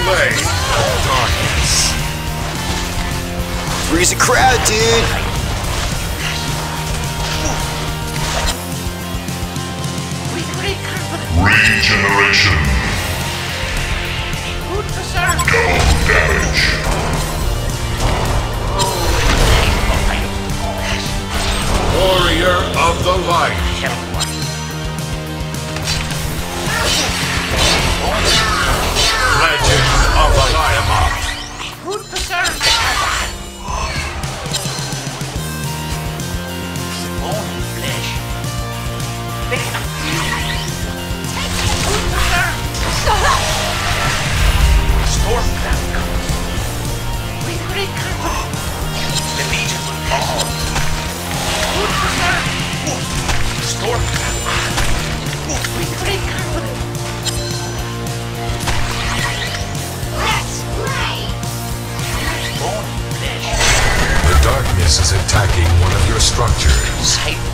Slay darkness. Freeze the crowd, dude. Regeneration. Double damage. Warrior of the light. Legend of the Tiamat. The darkness is attacking one of your structures.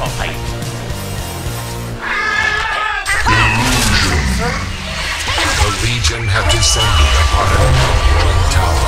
The Legion have descended upon a Hellborn tower.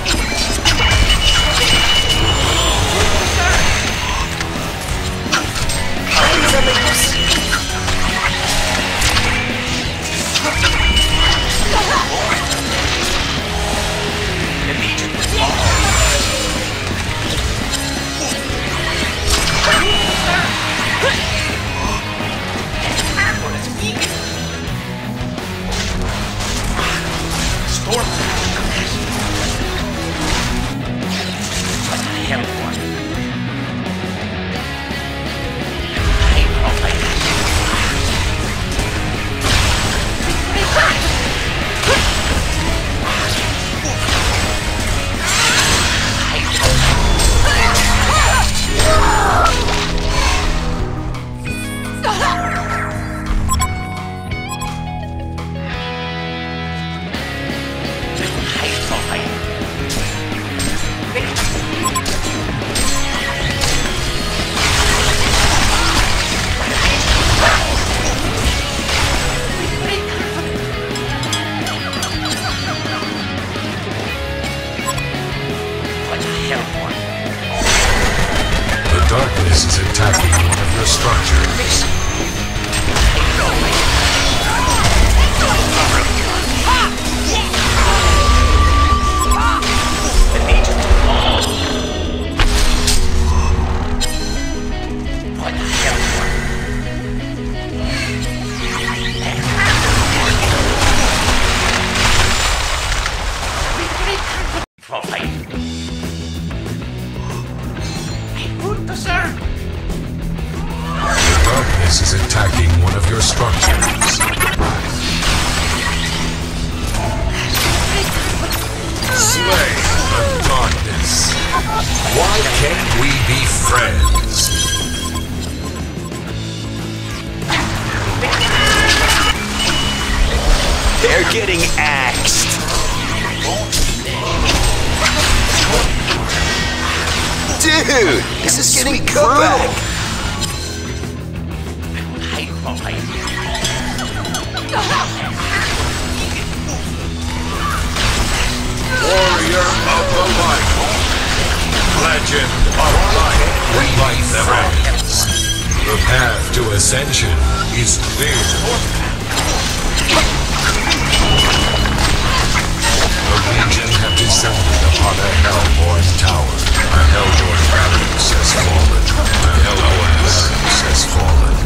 The darkness is attacking one of your structures. The darkness is attacking one of your structures. Slay the darkness. Why can't we be friends? They're getting axed. Dude, this is getting brutal. Warrior of the light. Legend of light. Light friends. The path to ascension is clear. The Legion have descended upon a Hellborn tower. A Hellborn barracks has fallen. A Hellborn barracks has fallen.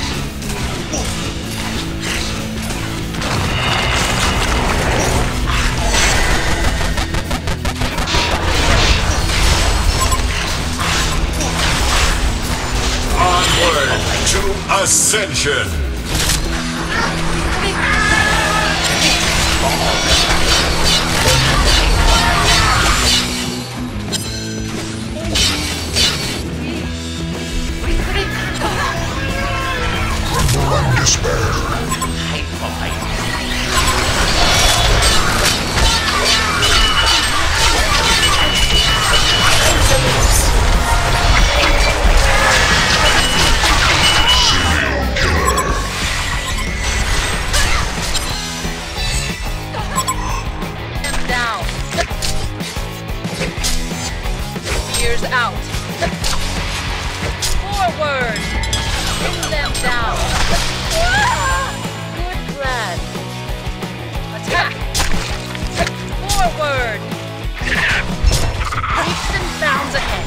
Onward to ascension! Removing despair. Serial killer. bounds ahead.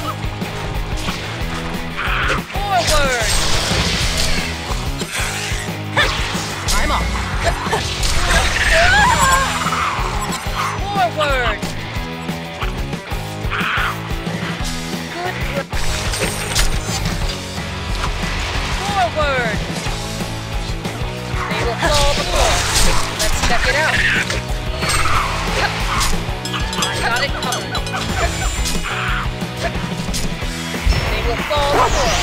Forward. I'm off. Forward. Good. Forward. They will fall before. Let's check it out. I got it covered. They will fall before.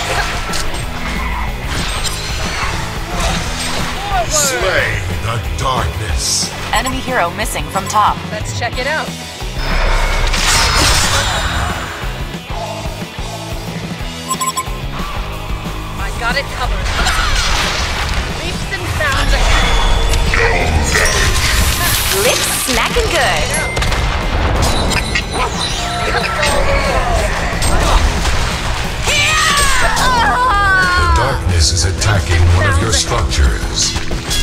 Forward. Slay the darkness. Enemy hero missing from top. Let's check it out. I got it covered. Leaps and bounds ahead. Lips smacking good. The darkness is attacking one of your structures.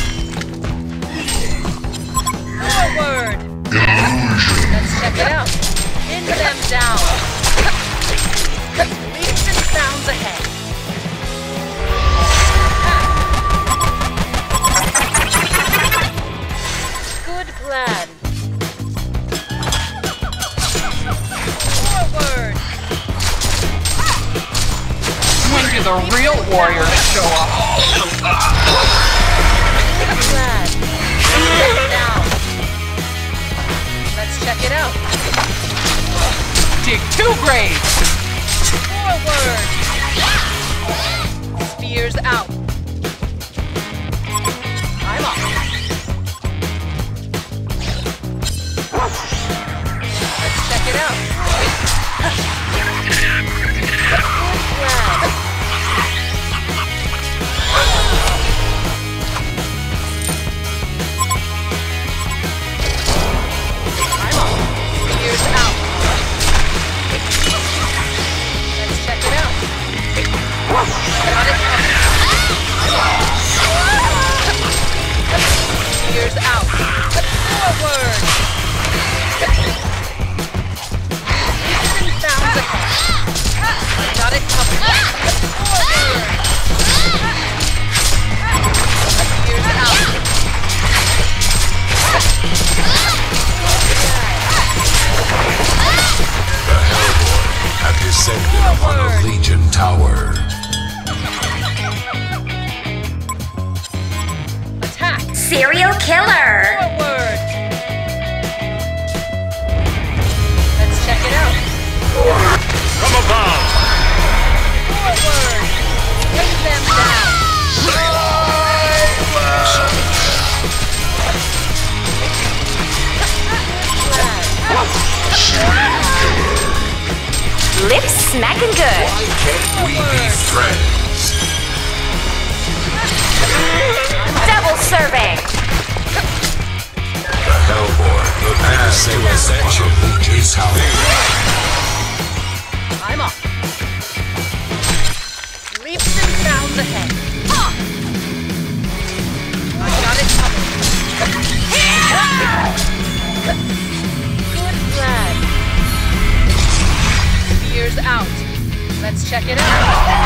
Forward. Let's check it out. Pin them down. Leaps and bounds ahead. Good plan. Forward. When do the real warriors show up? Good plan. Down. Let's check it out. Dig 2 graves. Forward. Spears out. I'm off. Let's check it out. Good plan. I'm off. Spears out. Let's check it out. Got it covered. Spears out. Forward. Leaps and bounds ahead. Got it covered. Forward. Spears out. The Hellborn have descended upon a Legion tower. Attack. Serial killer. Forward. Let's check it out. From above! Forward. Bring them down. Lips smacking good. Why can't we be friends? Double serving. The Hellborn prepare to ascend your Legion tower. I'm off. Leaps and bounds ahead. I got it covered. Good plan. Spears out. Let's check it out.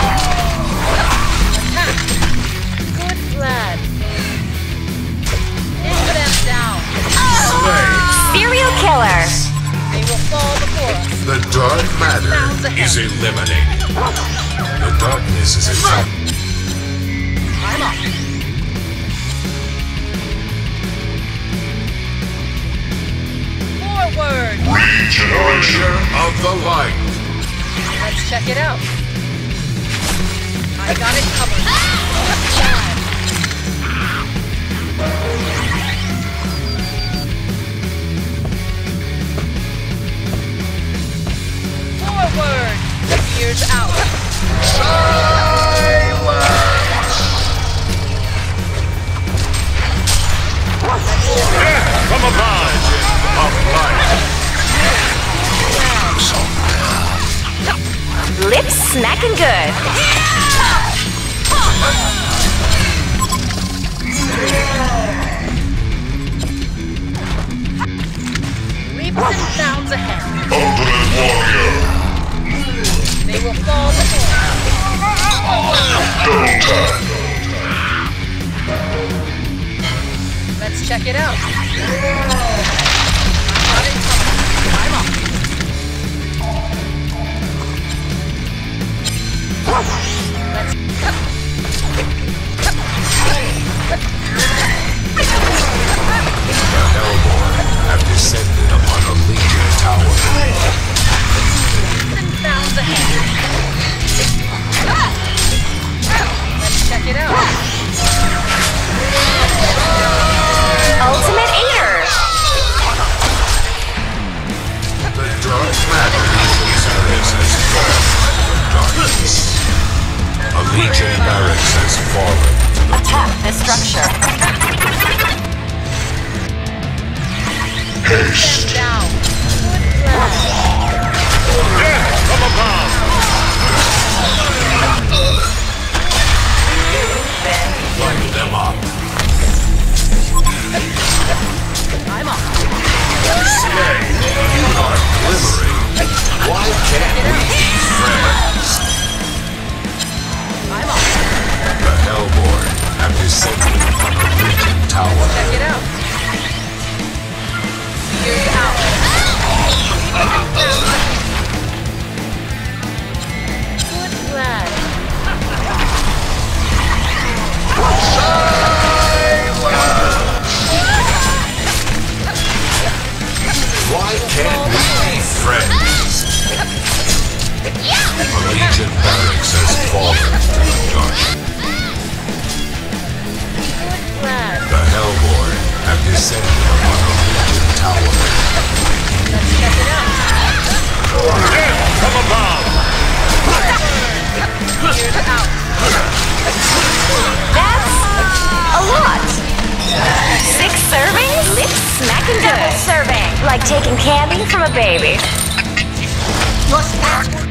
Attack. Good plan. Pin them down. Serial killer. They will fall before us. The dark matter Bounds ahead. is eliminated. The darkness is attacking. I'm off. Forward. Regeneration. Of the light. Let's check it out. I got it covered. Forward. Spears out. From above. Of light. Lips smacking good. Leaps and bounds ahead. Ultimate Warrior. They will fall before. Double time. Let's check it out. The Hellborn have descended upon a Legion tower. Bounds ahead. Let's check it out. Ultimate Eater. The dark matter Legion's barracks has fallen to the darkness. A Legion barracks has fallen to the Attack the structure. Haste. Down. Light them up. I'm off. You are glimmering. Why can't we be friends? I'm off. The Hellborn have descended upon a Legion tower. Check it out. Here's out. Good lad. Why can't we be friends? A Legion barracks has fallen to the dark. Good lad. The Hellborn have descended upon a Legion tower. Let's check it out. Here's out. That's a lot. 6 servings? Lip smacking good. Double serving. Like taking candy from a baby. Just ask